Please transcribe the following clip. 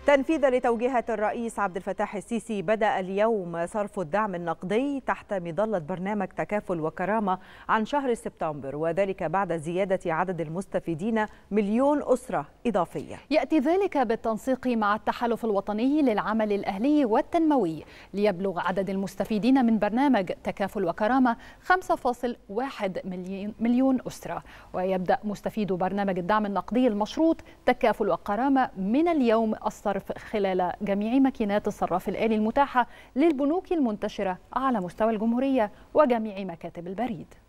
تنفيذا لتوجيهات الرئيس عبد الفتاح السيسي، بدأ اليوم صرف الدعم النقدي تحت مظلة برنامج تكافل وكرامة عن شهر سبتمبر، وذلك بعد زيادة عدد المستفيدين 1,000,000 أسرة إضافية. يأتي ذلك بالتنسيق مع التحالف الوطني للعمل الأهلي والتنموي، ليبلغ عدد المستفيدين من برنامج تكافل وكرامة 5.1 مليون أسرة. ويبدأ مستفيدو برنامج الدعم النقدي المشروط تكافل وكرامة من اليوم الصرف خلال جميع ماكينات الصراف الآلي المتاحة للبنوك المنتشرة على مستوى الجمهورية وجميع مكاتب البريد.